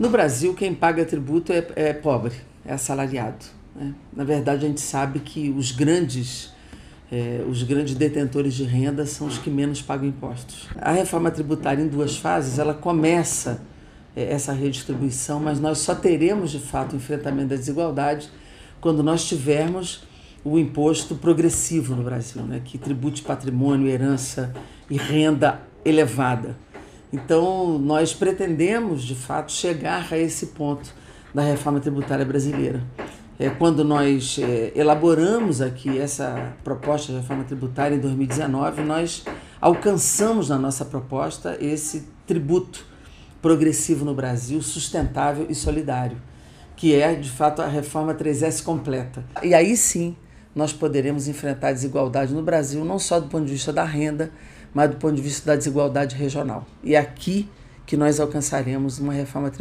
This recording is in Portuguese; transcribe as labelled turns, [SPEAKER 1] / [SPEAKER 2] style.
[SPEAKER 1] No Brasil, quem paga tributo é pobre, é assalariado, né? Na verdade, a gente sabe que os grandes detentores de renda são os que menos pagam impostos. A reforma tributária, em 2 fases, ela começa essa redistribuição, mas nós só teremos, de fato, o enfrentamento da desigualdade quando nós tivermos o imposto progressivo no Brasil, né, que tribute patrimônio, herança e renda elevada. Então, nós pretendemos, de fato, chegar a esse ponto da reforma tributária brasileira. Quando nós elaboramos aqui essa proposta de reforma tributária em 2019, nós alcançamos na nossa proposta esse tributo progressivo no Brasil, sustentável e solidário, que é, de fato, a reforma 3S completa. E aí sim, nós poderemos enfrentar a desigualdade no Brasil, não só do ponto de vista da renda, mas do ponto de vista da desigualdade regional. E é aqui que nós alcançaremos uma reforma tributária